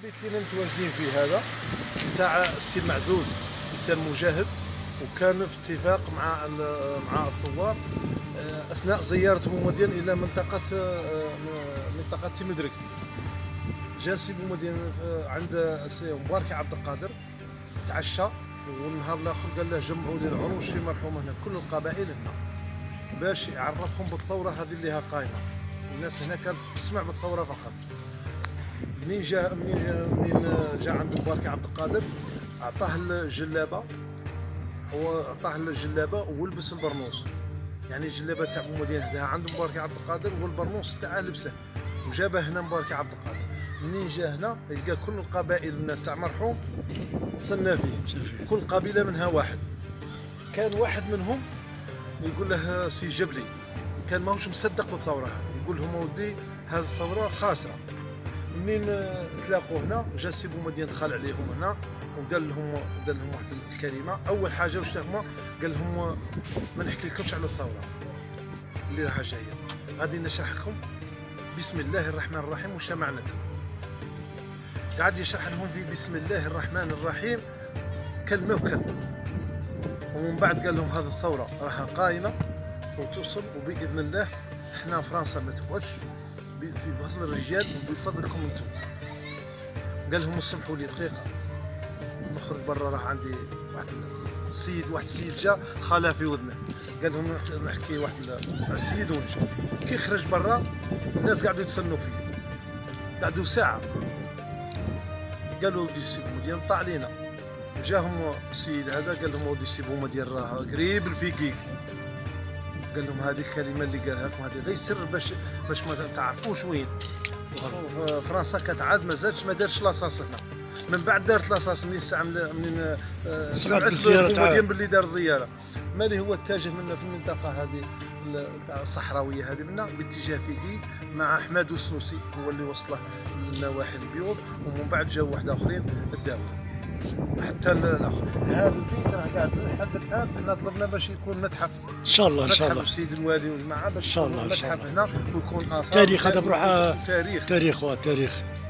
البيت اللي متواجدين فيه هذا تاع السي معزوز، انسان مجاهد، وكان في اتفاق مع الثوار اثناء زيارتهم بومدين الى منطقه تيمدرك. جا السي بومدين عند السي مبارك عبد القادر، تعشى، والنهار الاخر قال له جمعوا لي العروش في مرحوم هنا، كل القبائل هنا، باش يعرفهم بالثوره هذه اللي ها قايمه. الناس هنا كانت تسمع بالثوره فقط. منين جا عند مبارك عبد القادر عطاه الجلابه، ولبس البرنوس. يعني الجلابه تاع بومدين هداها عند مبارك عبد القادر، والبرنوس تاعه لبسه وجابه هنا مبارك عبد القادر. منين جا هنا يلقى كل القبائل تاع مرحوم صلنا فيه، كل قبيله منها واحد. كان واحد منهم يقول له سي جبلي، كان ماهوش مصدق بالثوره هذه، يقول لهم ودي هذه الثوره خاسره. منين تلاقوا هنا جا السي بومدين دخل عليهم هنا وقال لهم واحد الكلمه. اول حاجه واش هما قال لهم ما نحكي لكمش على الثوره اللي راها جايه، غادي نشرح لكم بسم الله الرحمن الرحيم وش معناتها. قاعد يشرح لهم في بسم الله الرحمن الرحيم كلمه وكلمه، ومن بعد قال لهم هذه الثوره راها قائمه وتصل، وباذن الله احنا فرنسا ما تفوتش في فضل الرجال وبفضلكم انتم. قال لهم اسمحوا لي دقيقه نخرج برا، راه عندي واحد السيد جا خالها في ودنه. قال لهم نحكي واحد السيد ونجي. كي خرج برا الناس قاعدوا يتسنوا فيه، قعدوا ساعه. قالوا ودي سي بومدين طلع علينا. جاهم السيد هذا قال لهم ودي سي بومدين راه قريب الفيكي. قال لهم هذه الكلمه اللي قالها لكم هذه غير سر باش ما تعرفوش وين. فرنسا كانت عاد ما زادش، ما دارش لاصاص هنا. من بعد دارت لاصاص منين سمعت بالزياره باللي دار زياره. مالي هو اتجه منا في المنطقه هذه تاع الصحراويه هذه منا باتجاه فيكي مع احمد والسنوسي، هو اللي وصله للنواحي البيوض، ومن بعد جاوا واحد اخرين الداوي حتى الاخر. هذا البيت راه قاعد لحد الان احنا طلبنا باش يكون متحف ان شاء الله. ان شاء الله السيد الوالي والجماعه باش ان شاء الله متحف هنا ويكون اثار تاريخ هذا بروحه تاريخ. تاريخ